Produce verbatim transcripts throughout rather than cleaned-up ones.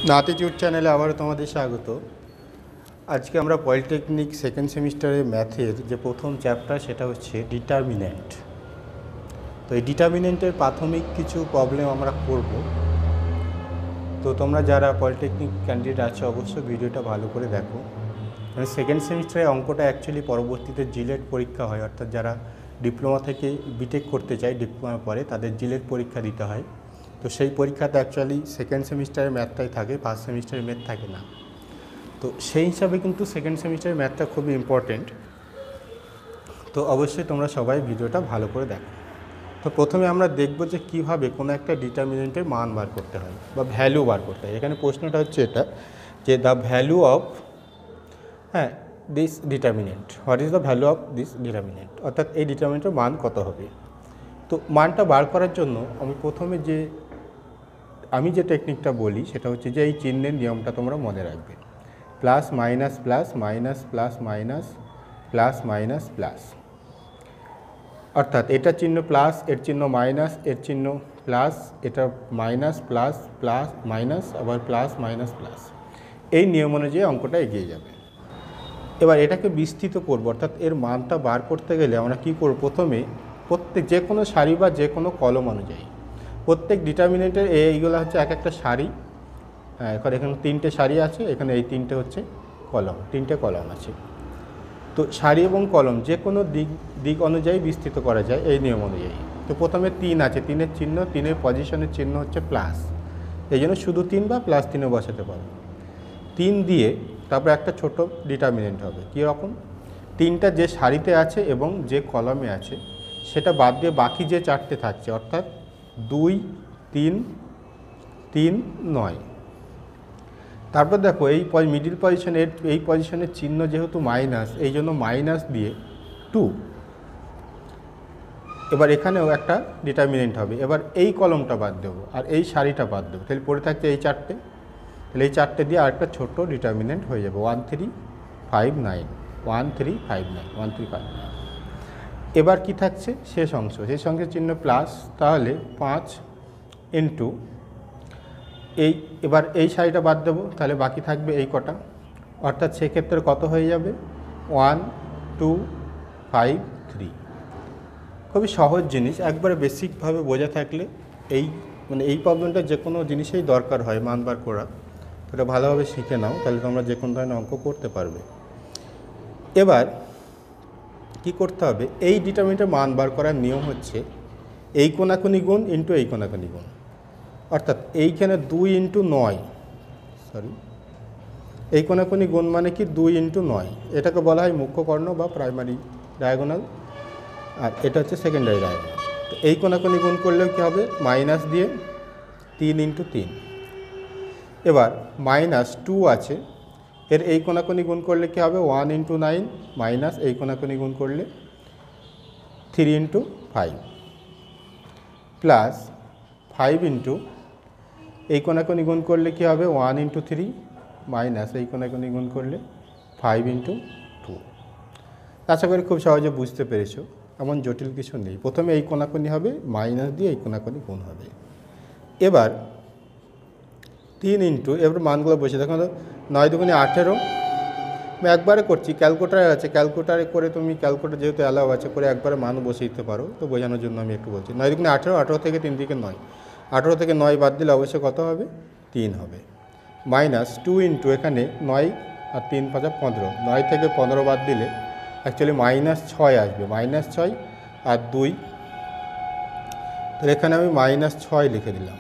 নাতিটিউড চ্যানেলে আবারও তোমাদের স্বাগত। আজকে আমরা পলিটেকনিক সেকেন্ড সেমিস্টারের ম্যাথের যে প্রথম চ্যাপ্টার সেটা হচ্ছে ডিটারমিন্যান্ট। তো এই ডিটারমিন্যান্টের প্রাথমিক কিছু প্রবলেম আমরা করব। তো তোমরা যারা পলিটেকনিক ক্যান্ডিডেট আছো অবশ্যই ভিডিওটা ভালো করে দেখো। মানে সেকেন্ড সেমিস্টারে অঙ্কটা অ্যাকচুয়ালি পরবর্তীতে জিলেট পরীক্ষা হয়, অর্থাৎ যারা ডিপ্লোমা থেকে বিটেক করতে চায় ডিপ্লোমা পরে তাদের জিলেট পরীক্ষা দিতে হয়। তো সেই পরীক্ষাতে অ্যাকচুয়ালি সেকেন্ড সেমিস্টারের ম্যাথটাই থাকে, ফার্স্ট সেমিস্টারের ম্যাথ থাকে না। তো সেই হিসাবে কিন্তু সেকেন্ড সেমিস্টারের ম্যাথটা খুবই ইম্পর্টেন্ট। তো অবশ্যই তোমরা সবাই ভিডিওটা ভালো করে দেখো। তো প্রথমে আমরা দেখব যে কীভাবে কোনো একটা ডিটারমিনেন্টের মান বার করতে হয় বা ভ্যালু বার করতে হয়। এখানে প্রশ্নটা হচ্ছে এটা যে দ্য ভ্যালু অফ হ্যাঁ this determinant, what is the value of this determinant, অর্থাৎ এই ডিটারমিনেন্টের মান কত হবে। তো মানটা বার করার জন্য আমি প্রথমে যে আমি যে টেকনিকটা বলি সেটা হচ্ছে যে এই চিহ্নের নিয়মটা তোমরা মনে রাখবে। Plus minus plus minus plus minus plus minus plus, অর্থাৎ এটা চিহ্ন প্লাস, এর চিহ্ন মাইনাস, এর চিহ্ন প্লাস, এটা মাইনাস প্লাস প্লাস মাইনাস আবার প্লাস মাইনাস প্লাস, এই নিয়ম অনুযায়ী অঙ্কটা এগিয়ে যাবে। এবার এটাকে বিস্তৃত করব, অর্থাৎ এর মানটা বার করতে গেলে আমরা কী করব, প্রথমে প্রত্যেক যে কোনো সারি বা যে কোনো কলম অনুযায়ী প্রত্যেক ডিটারমিনেন্টের এইগুলো হচ্ছে এক একটা সারি। এখন এখানে তিনটে সারি আছে, এখানে এই তিনটে হচ্ছে কলম, তিনটে কলম আছে। তো সারি এবং কলম যে কোনো দিক দিক অনুযায়ী বিস্তৃত করা যায় এই নিয়ম অনুযায়ী। তো প্রথমে তিন আছে, তিনের চিহ্ন, তিনের পজিশনের চিহ্ন হচ্ছে প্লাস, এই জন্য শুধু তিন বা প্লাস তিনও বসাতে পারো। তিন দিয়ে তারপর একটা ছোট ডিটারমিনেন্ট হবে। কী রকম, তিনটা যে সারিতে আছে এবং যে কলমে আছে সেটা বাদ দিয়ে বাকি যে চারটে থাকছে, অর্থাৎ দুই তিন তিন নয়। তারপর দেখো এই মিডিল পজিশনের এই পজিশনের চিহ্ন যেহেতু মাইনাস, এই জন্য মাইনাস দিয়ে টু। এবার এখানেও একটা ডিটারমিনেন্ট হবে। এবার এই কলমটা বাদ দেবো আর এই সারিটা বাদ দেবো, তাহলে পড়ে থাকছে এই চারটে। তাহলে এই চারটে দিয়ে আরেকটা ছোটো ডিটারমিনেন্ট হয়ে যাবে one three five nine one three five nine one three five nine. এবার কি থাকছে শেষ অংশ, শেষ অংশের চিহ্ন প্লাস, তাহলে পাঁচ ইন্টু এই, এবার এই সারিটা বাদ দেবো, তাহলে বাকি থাকবে এই কটা, অর্থাৎ সেক্ষেত্রে কত হয়ে যাবে ওয়ান টু ফাইভ থ্রি। খুবই সহজ জিনিস, একবারে বেসিকভাবে বোঝা থাকলে এই মানে এই প্রবলেমটা যে কোনো জিনিসেই দরকার হয় মান বার করা, সেটা ভালোভাবে শিখে নাও, তাহলে তোমরা যে কোনো ধরনের অঙ্ক করতে পারবে। এবার কি করতে হবে, এই ডিটারমিনেন্টের মান বার করার নিয়ম হচ্ছে এই কোনাকুনি গুণ ইন্টু এই কোনাকুনি গুণ, অর্থাৎ এইখানে দুই ইন্টু নয়, সরি এই কোনাকুনি গুণ মানে কি দুই ইন্টু নয়, এটাকে বলা হয় মুখ্য কর্ণ বা প্রাইমারি ডায়াগোনাল, আর এটা হচ্ছে সেকেন্ডারি ডায়াগোনাল। তো এই কোনাকুনি গুণ করলেও কী হবে, মাইনাস দিয়ে তিন ইন্টু তিন। এবার মাইনাস টু আছে, এর এই কোনাকুনি গুণ করলে কী হবে ওয়ান ইন্টু নাইন, মাইনাস এই কোনাকুনি গুণ করলে three into five, plus five into এই কোনাকুনি গুণ করলে কী হবে ওয়ান ইন্টু থ্রি, মাইনাস এই কোনাকুনি গুণ করলে ফাইভ ইন্টু টু। আশা করি খুব সহজে বুঝতে পেরেছো, এমন জটিল কিছু নেই। প্রথমে এই কোনাকুনি হবে, মাইনাস দিয়ে এই কোনাকুনি গুণ হবে। এবার তিন ইন্টু, এবার মানগুলো বসে দেখো, নয় দুগুণে আঠেরো, আমি একবারে করছি, ক্যালকুলেটার আছে, ক্যালকুলেটারে করে তুমি ক্যালকুলেটার যেহেতু অ্যালাউ আছে করে একবারে মান বসে দিতে পারো, তো বোঝানোর জন্য আমি একটু বলছি। নয় দুগুণে আঠেরো, আঠেরো থেকে তিন দিকে নয়, আঠেরো থেকে নয় বাদ দিলে অবশ্যই কত হবে তিন হবে, মাইনাস টু ইন্টু এখানে নয় আর তিন পাঁচা পনেরো, নয় থেকে পনেরো বাদ দিলে অ্যাকচুয়ালি মাইনাস ছয় আসবে, মাইনাস ছয় আর দুই, তাহলে এখানে আমি মাইনাস ছয় লিখে দিলাম,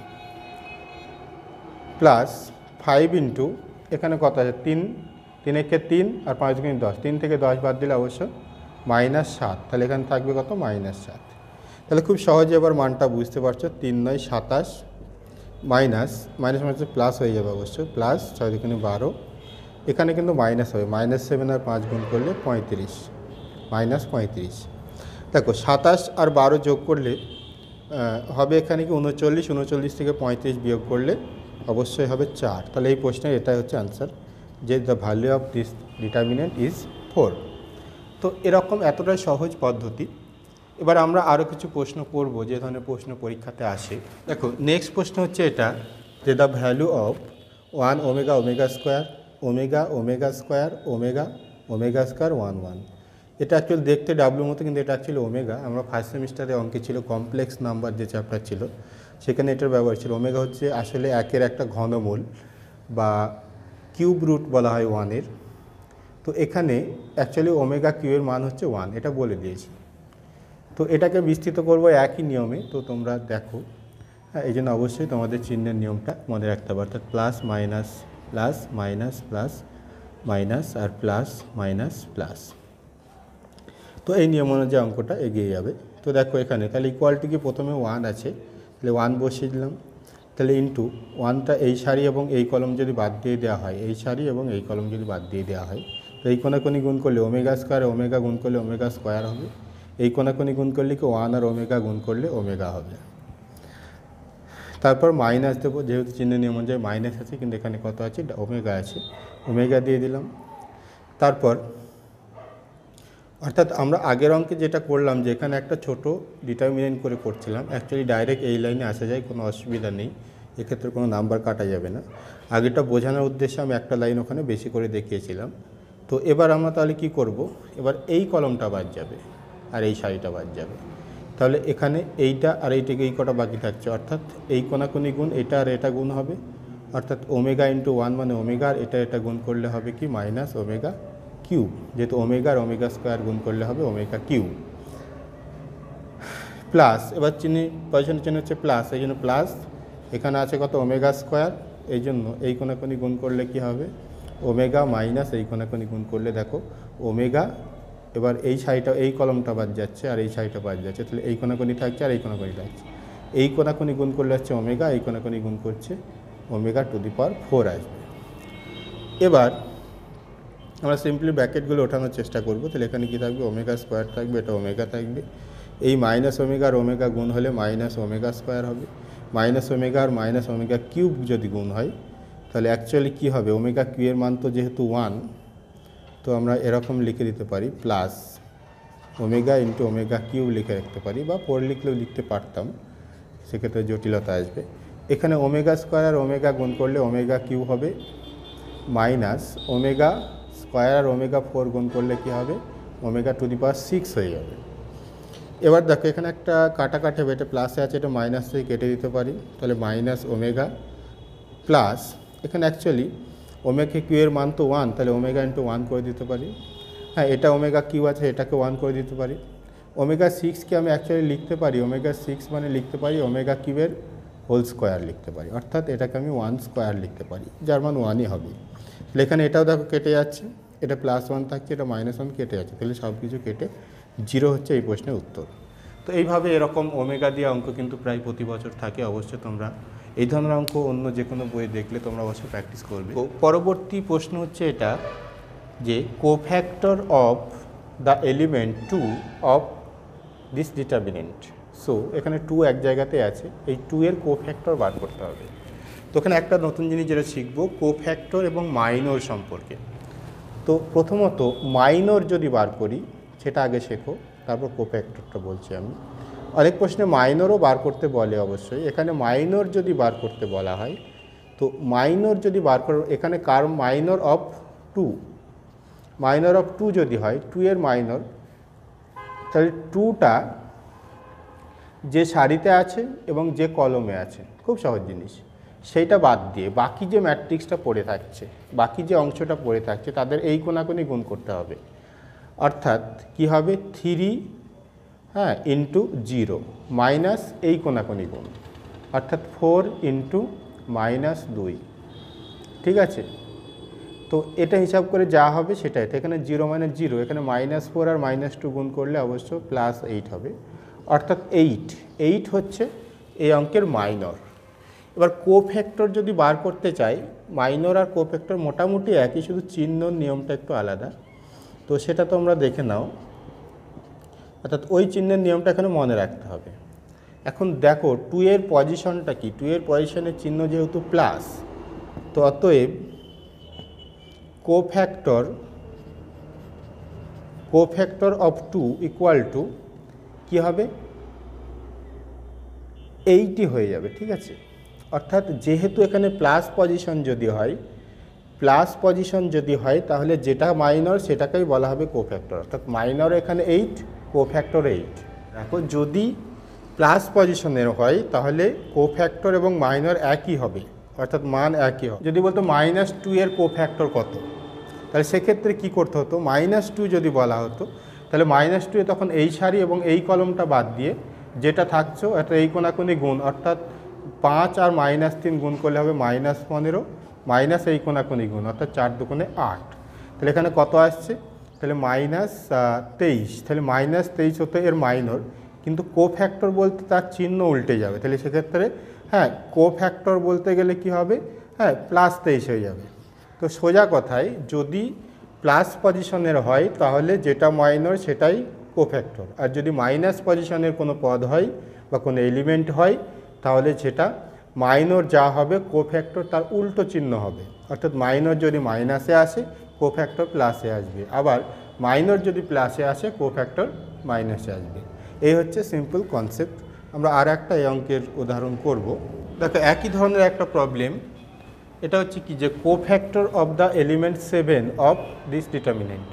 প্লাস ফাইভ ইন্টু এখানে কত আছে তিন, তিন একে তিন আর পাঁচ দুগুণে দশ, তিন থেকে দশ বাদ দিলে অবশ্য মাইনাস সাত, তাহলে এখানে থাকবে কত মাইনাস সাত। তাহলে খুব সহজে এবার মানটা বুঝতে পারছো, তিন নয় সাতাশ, মাইনাস মাইনাস মাইনাস প্লাস হয়ে যাবে অবশ্য, প্লাস ছয় দুগুণে বারো, এখানে কিন্তু মাইনাস হবে, মাইনাস সেভেন আর পাঁচ গুণ করলে পঁয়ত্রিশ, মাইনাস পঁয়ত্রিশ। দেখো সাতাশ আর বারো যোগ করলে হবে এখানে কি উনচল্লিশ, উনচল্লিশ থেকে পঁয়ত্রিশ বিয়োগ করলে অবশ্যই হবে চার। তাহলে এই প্রশ্নের এটাই হচ্ছে আনসার, যে the value of this determinant is four. তো এরকম এতটাই সহজ পদ্ধতি। এবার আমরা আরও কিছু প্রশ্ন করব যে ধরনের প্রশ্ন পরীক্ষাতে আসে। দেখো নেক্সট প্রশ্ন হচ্ছে এটা, যে the value of one omega omega square, omega omega square, omega omega square one one. এটা অ্যাকচুয়ালি দেখতে ডাব্লুর মতো, কিন্তু এটা অ্যাকচুয়ালি ওমেগা। আমরা ফার্স্ট সেমিস্টারে অঙ্কে ছিল কমপ্লেক্স নাম্বার যে চ্যাপ্টার ছিল, সেখানে এটার ব্যবহার ছিল। ওমেগা হচ্ছে আসলে একের একটা ঘনমূল বা কিউব রুট বলা হয় ওয়ানের। তো এখানে অ্যাকচুয়ালি ওমেগা কিউ এর মান হচ্ছে ওয়ান, এটা বলে দিয়েছি। তো এটাকে বিস্তৃত করবো একই নিয়মে। তো তোমরা দেখো, হ্যাঁ, এই জন্য অবশ্যই তোমাদের চিহ্নের নিয়মটা মনে রাখতে হবে, অর্থাৎ plus minus plus minus plus minus আর প্লাস মাইনাস প্লাস। তো এই নিয়ম অনুযায়ী অঙ্কটা এগিয়ে যাবে। তো দেখো এখানে তাহলে ইকুয়ালটি কি প্রথমে ওয়ান আছে, তাহলে ওয়ান বসিয়ে দিলাম। তাহলে ইন্টু ওয়ানটা এই সারি এবং এই কলম যদি বাদ দিয়ে দেওয়া হয়, এই সারি এবং এই কলম যদি বাদ দিয়ে দেওয়া হয়, তো এই কোনাকুনি গুণ করলে ওমেগা স্কোয়ার, ওমেগা গুণ করলে ওমেগা স্কোয়ার হবে। এই কোনাকুনি গুণ করলে কি ওয়ান আর ওমেগা গুণ করলে ওমেগা হবে। তারপর মাইনাস দেবো, যেহেতু চিহ্ন নিয়ম অনুযায়ী মাইনাস আছে, কিন্তু এখানে কত আছে, ওমেগা আছে, ওমেগা দিয়ে দিলাম। তারপর অর্থাৎ আমরা আগের অঙ্কে যেটা করলাম, যে এখানে একটা ছোট ডিটারমিনেন্ট করে করছিলাম, অ্যাকচুয়ালি ডাইরেক্ট এই লাইনে আসা যায়, কোনো অসুবিধা নেই, এক্ষেত্রে কোনো নাম্বার কাটা যাবে না। আগেটা বোঝানোর উদ্দেশ্যে আমি একটা লাইন ওখানে বেশি করে দেখিয়েছিলাম। তো এবার আমরা তাহলে কি করব, এবার এই কলমটা বাদ যাবে আর এই সারিটা বাদ যাবে। তাহলে এখানে এইটা আর এইটাকে এই কটা বাকি থাকছে, অর্থাৎ এই কোনাকুনি গুণ, এটা আর এটা গুণ হবে, অর্থাৎ ওমেগা ইন্টু ওয়ান মানে ওমেগা, আর এটা এটা গুণ করলে হবে কি মাইনাস ওমেগা কিউব, যেহেতু ওমেগা আর ওমেগা স্কোয়ার গুণ করলে হবে ওমেগা কিউব। প্লাস, এবার চিহ্ন পজিশন চিহ্ন হচ্ছে প্লাস, এই জন্য প্লাস, এখানে আছে কত ওমেগা স্কোয়ার, এই জন্য এই কোনাকুনি গুণ করলে কি হবে ওমেগা মাইনাস এই কোনাকুনি গুণ করলে দেখো ওমেগা। এবার এই সাইডটা, এই কলমটা বাদ যাচ্ছে আর এই সাইডটা বাদ যাচ্ছে, তাহলে এই কোনাকুনি থাকছে আর এই কোনাকুনি থাকছে। এই কোনাকুনি গুণ করলে হচ্ছে ওমেগা, এই কোনাকুনি গুণ করছে omega to the power four আসবে। এবার আমরা সিম্পলি ব্র্যাকেটগুলো ওঠানোর চেষ্টা করব। তাহলে এখানে কী থাকবে, ওমেগা স্কোয়ার থাকবে, এটা ওমেগা থাকবে, এই মাইনাস ওমেগা আর ওমেগা গুণ হলে মাইনাস ওমেগা স্কোয়ার হবে, মাইনাস ওমেগা আর মাইনাস ওমেগা কিউব যদি গুণ হয়, তাহলে অ্যাকচুয়ালি কী হবে, ওমেগা কিউ এর মান তো যেহেতু ওয়ান, তো আমরা এরকম লিখে দিতে পারি plus omega into omega cube লিখে রাখতে পারি, বা ফোর লিখলেও লিখতে পারতাম, সেক্ষেত্রে জটিলতা আসবে। এখানে ওমেগা স্কোয়ার আর ওমেগা গুণ করলে ওমেগা কিউ হবে, মাইনাস ওমেগা স্কোয়ার আর ওমেগা ফোর গুণ করলে কী হবে omega to the power six হয়ে যাবে। এবার দেখো এখানে একটা কাটাকাটি হবে, এটা প্লাসে আছে, এটা মাইনাস থেকে কেটে দিতে পারি, তাহলে মাইনাস ওমেগা প্লাস, এখানে অ্যাকচুয়ালি ওমেগা কিউ এর মান তো ওয়ান, তাহলে ওমেগা ইন্টু ওয়ান করে দিতে পারি। হ্যাঁ, এটা ওমেগা কিউ আছে, এটাকে ওয়ান করে দিতে পারি। ওমেগা সিক্সকে আমি অ্যাকচুয়ালি লিখতে পারি, ওমেগা সিক্স মানে লিখতে পারি ওমেগা কিউ এর হোল স্কোয়ার লিখতে পারি, অর্থাৎ এটাকে আমি ওয়ান স্কোয়ার লিখতে পারি, যার মান ওয়ানই হবে। তাহলে এখানে এটাও দেখো কেটে যাচ্ছে, এটা প্লাস ওয়ান থাকছে, এটা মাইনাস ওয়ান কেটে যাচ্ছে, তাহলে সব কিছু কেটে জিরো হচ্ছে এই প্রশ্নের উত্তর। তো এইভাবে এরকম ওমেগা দিয়ে অঙ্ক কিন্তু প্রায় প্রতি বছর থাকে। অবশ্যই তোমরা এই ধরনের অঙ্ক অন্য যে কোনো বই দেখলে তোমরা অবশ্যই প্র্যাকটিস করবে। পরবর্তী প্রশ্ন হচ্ছে এটা, যে cofactor of the element two of this determinant. So এখানে টু এক জায়গাতে আছে, এই টু এর কোফ্যাক্টর বার করতে হবে। তো এখানে একটা নতুন জিনিস যেটা শিখবো, কোফ্যাক্টর এবং মাইনর সম্পর্কে। তো প্রথমত মাইনর যদি বার করি সেটা আগে শেখো, তারপর কোফ্যাক্টরটা বলছি আমি। অনেক প্রশ্নে মাইনরও বার করতে বলে, অবশ্যই এখানে মাইনর যদি বার করতে বলা হয়, তো মাইনর যদি বার করো, এখানে কার minor of two, minor of two যদি হয়, টু এর মাইনর, তাহলে টুটা যে সারিতে আছে এবং যে কলমে আছে, খুব সহজ জিনিস, সেইটা বাদ দিয়ে বাকি যে ম্যাট্রিক্সটা পড়ে থাকছে, বাকি যে অংশটা পড়ে থাকছে, তাদের এই কোনাকুনি গুণ করতে হবে। অর্থাৎ কি হবে, থ্রি হ্যাঁ ইন্টু জিরো মাইনাস এই কোনাকুনি গুণ, অর্থাৎ ফোর ইন্টু মাইনাস দুই, ঠিক আছে। তো এটা হিসাব করে যা হবে সেটাই, তো এখানে জিরো মাইনাস জিরো, এখানে মাইনাস ফোর আর মাইনাস টু গুণ করলে অবশ্য প্লাস এইট হবে, অর্থাৎ এইট এইট হচ্ছে এই অঙ্কের মাইনর। এবার কোফ্যাক্টর যদি বার করতে চাই, মাইনর আর কোফ্যাক্টর মোটামুটি একই, শুধু চিহ্নর নিয়মটা একটু আলাদা, তো সেটা তোমরা দেখে নাও। অর্থাৎ ওই চিহ্নের নিয়মটা এখানে মনে রাখতে হবে। এখন দেখো টু এর পজিশনটা কি, টু এর পজিশনের চিহ্ন যেহেতু প্লাস, তো অতএব cofactor cofactor of two equal to কী হবে, এইটই হয়ে যাবে, ঠিক আছে। অর্থাৎ যেহেতু এখানে প্লাস পজিশন যদি হয় প্লাস পজিশন যদি হয় তাহলে যেটা মাইনর সেটাকেই বলা হবে কোফ্যাক্টর, অর্থাৎ মাইনর এখানে এইট, কোফ্যাক্টর এইট। দেখো যদি প্লাস পজিশনের হয় তাহলে কোফ্যাক্টর এবং মাইনর একই হবে, অর্থাৎ মান একই হবে। যদি বলতো মাইনাস টু এর কোফ্যাক্টর কত, তাহলে সেক্ষেত্রে কী করতে হতো, মাইনাস টু যদি বলা হতো তাহলে মাইনাস টু এ তখন এই সারি এবং এই কলমটা বাদ দিয়ে যেটা থাকছো একটা এই কোনাকুনি গুণ, অর্থাৎ পাঁচ আর মাইনাস তিন গুণ করলে হবে মাইনাস পনেরো, মাইনাস এই কোনাকুনি গুণ, অর্থাৎ চার দুগুণে আট। তাহলে এখানে কত আসছে, তাহলে মাইনাস তেইশ। তাহলে মাইনাস তেইশ হতো এর মাইনর, কিন্তু কোফ্যাক্টর বলতে তার চিহ্ন উল্টে যাবে। তাহলে সেক্ষেত্রে হ্যাঁ কোফ্যাক্টর বলতে গেলে কি হবে, হ্যাঁ প্লাস তেইশ হয়ে যাবে। তো সোজা কথায় যদি প্লাস পজিশনের হয় তাহলে যেটা মাইনর সেটাই কোফ্যাক্টর, আর যদি মাইনাস পজিশনের কোনো পদ হয় বা কোনো এলিমেন্ট হয় তাহলে সেটা মাইনর যা হবে কোফ্যাক্টর তার উল্টো চিহ্ন হবে। অর্থাৎ মাইনর যদি মাইনাসে আসে কোফ্যাক্টর প্লাসে আসবে, আবার মাইনর যদি প্লাসে আসে কোফ্যাক্টর মাইনাসে আসবে। এই হচ্ছে সিম্পল কনসেপ্ট। আমরা আর একটা এই অঙ্কের উদাহরণ করব। দেখো একই ধরনের একটা প্রবলেম, এটা হচ্ছে কি যে cofactor of the element seven of this determinant.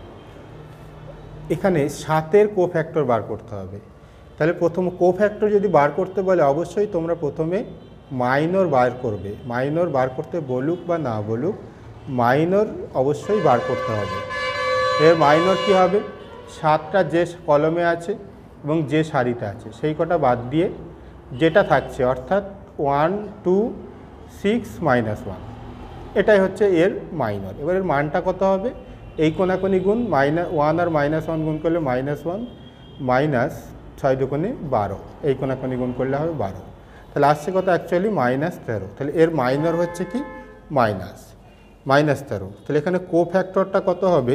এখানে সাতের কোফ্যাক্টর বার করতে হবে। তাহলে প্রথম কোফ্যাক্টর যদি বার করতে বলে অবশ্যই তোমরা প্রথমে মাইনর বার করবে। মাইনর বার করতে বলুক বা না বলুক মাইনর অবশ্যই বার করতে হবে। এর মাইনর কি হবে, সাতটা যে কলমে আছে এবং যে সারিতে আছে সেই কটা বাদ দিয়ে যেটা থাকছে, অর্থাৎ one two six minus one, এটাই হচ্ছে এর মাইনর। এবার এর মানটা কত হবে, এই কোনাকুনি গুণ মাইনাস ওয়ান আর মাইনাস ওয়ান গুণ করলে মাইনাস ওয়ান, মাইনাস ছয় দুগুণে বারো, এই কোনাকুনি গুণ করলে হবে বারো। তাহলে আসছে কত, অ্যাকচুয়ালি মাইনাস তেরো। তাহলে এর মাইনর হচ্ছে কি মাইনাস মাইনাস তেরো। তাহলে এখানে কোফ্যাক্টরটা কত হবে,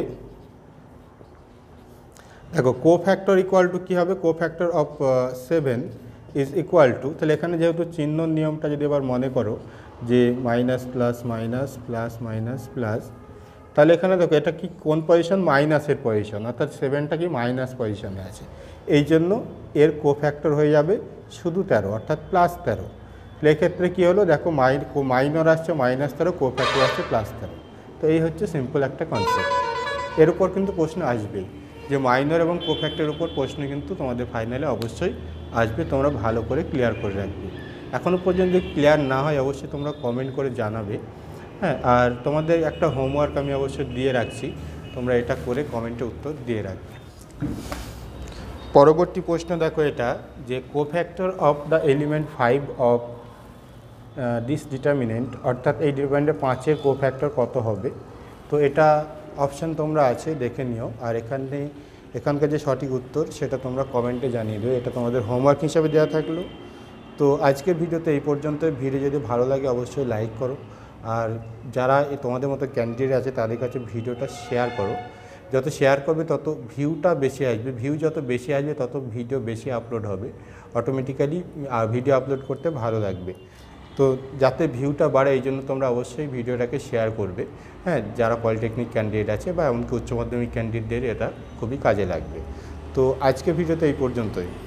দেখো কোফ্যাক্টর ইকুয়াল টু কী হবে, cofactor of seven is equal to, তাহলে এখানে যেহেতু চিহ্ন নিয়মটা যদি এবার মনে করো যে minus plus minus plus minus plus, তাহলে এখানে দেখো এটা কি কোন পজিশন, মাইনাসের পজিশন, অর্থাৎ সেভেনটা কি মাইনাস পজিশনে আছে, এই জন্য এর কোফ্যাক্টর হয়ে যাবে শুধু তেরো, অর্থাৎ প্লাস তেরো। তাহলে এক্ষেত্রে কী হলো, দেখো মাইন মাইনর আসছে মাইনাস তেরো, কোফ্যাক্টর আসছে প্লাস তেরো। তো এই হচ্ছে সিম্পল একটা কনসেপ্ট। এর উপর কিন্তু প্রশ্ন আসবেই, যে মাইনর এবং কোফ্যাক্টরের উপর প্রশ্ন কিন্তু তোমাদের ফাইনালে অবশ্যই আসবে, তোমরা ভালো করে ক্লিয়ার করে রাখবে। এখনও পর্যন্ত যদি ক্লিয়ার না হয় অবশ্যই তোমরা কমেন্ট করে জানাবে। হ্যাঁ, আর তোমাদের একটা হোমওয়ার্ক আমি অবশ্যই দিয়ে রাখছি, তোমরা এটা করে কমেন্টে উত্তর দিয়ে রাখবে। পরবর্তী প্রশ্ন দেখো এটা, যে cofactor of the element five of this determinant, অর্থাৎ এই ডিটারমিনেন্টে পাঁচের কোফ্যাক্টর কত হবে। তো এটা অপশান তোমরা আছে দেখে নিও, আর এখানে এখানকার যে সঠিক উত্তর সেটা তোমরা কমেন্টে জানিয়ে দেবে। এটা তোমাদের হোমওয়ার্ক হিসাবে দেওয়া থাকলো। তো আজকের ভিডিওতে এই পর্যন্ত। ভিডিও যদি ভালো লাগে অবশ্যই লাইক করো, আর যারা তোমাদের মতো ক্যান্ডিডেট আছে তাদের কাছে ভিডিওটা শেয়ার করো। যত শেয়ার করবে তত ভিউটা বেশি আসবে, ভিউ যত বেশি আসবে তত ভিডিও বেশি আপলোড হবে, অটোমেটিক্যালি ভিডিও আপলোড করতে ভালো লাগবে। তো যাতে ভিউটা বাড়ে এই জন্য তোমরা অবশ্যই ভিডিওটাকে শেয়ার করবে। হ্যাঁ, যারা পলিটেকনিক ক্যান্ডিডেট আছে বা এমনকি উচ্চ মাধ্যমিক ক্যান্ডিডেটদের এটা খুবই কাজে লাগবে। তো আজকে ভিডিওতে এই পর্যন্তই।